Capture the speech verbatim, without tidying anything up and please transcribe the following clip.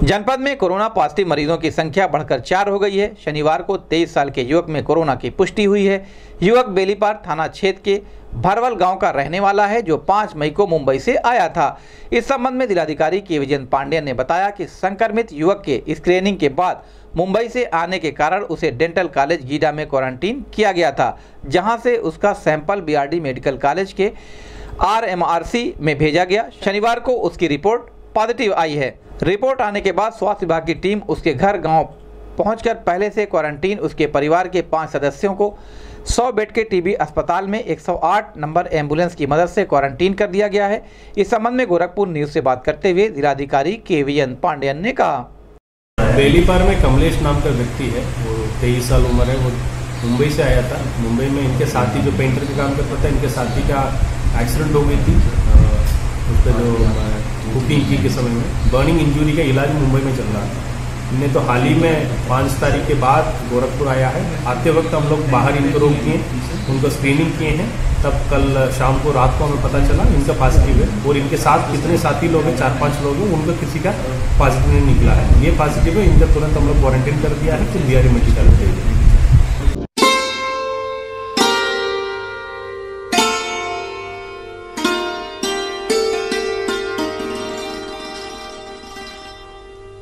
जनपद में corona positive मरीजों की संख्या बढ़कर चार हो गई है। शनिवार को तेईस साल के युवक में कोरोना की पुष्टि हुई है। युवक बेलीपार थाना क्षेत्र के भरवल गांव का रहने वाला है, जो पाँच मई को मुंबई से आया था। इस संबंध में जिलाधिकारी के विजयन पांडेयन ने बताया कि संक्रमित युवक के स्क्रीनिंग के बाद मुंबई से आने के कारण उसे डेंटल कॉलेज गीडा में क्वारंटीन किया गया था, जहां से उसका सैंपल बीआरडी मेडिकल कॉलेज के आरएमआरसी में भेजा गया। शनिवार को उसकी रिपोर्ट पॉजिटिव आई है। रिपोर्ट आने के बाद स्वास्थ्य विभाग की टीम उसके घर गांव पहुंचकर पहले से क्वारंटीन उसके परिवार के पांच सदस्यों को सौ बेड के टीबी अस्पताल में एक सौ आठ नंबर एम्बुलेंस की मदद से क्वारंटीन कर दिया गया है। इस संबंध में गोरखपुर न्यूज से बात करते हुए जिलाधिकारी के विजयन पांडेयन ने कहा, बेलीपार में कमलेश नाम का व्यक्ति है, वो तेईस साल उम्र है। वो मुंबई से आया था। मुंबई में इनके साथी जो पेंटर का काम करता था, इनके साथी का एक्सीडेंट हो गई थी। उस पर जो कुकिंग की के समय में बर्निंग इंजरी का इलाज मुंबई में चल रहा था। इन्हें तो हाल ही में पाँच तारीख के बाद गोरखपुर आया है। आते वक्त हम लोग बाहर इनको रोक किए, उनको स्क्रीनिंग किए हैं। तब कल शाम को रात को हमें पता चला इनका पॉजिटिव है, और इनके साथ कितने साथी लोग हैं, चार पांच लोग हैं, उनका किसी का पॉजिटिव नहीं निकला है। ये पॉजिटिव है, इनका तुरंत हम लोग क्वारंटीन कर दिया है, फिर बी आर डी मेडिकल भेज दिया।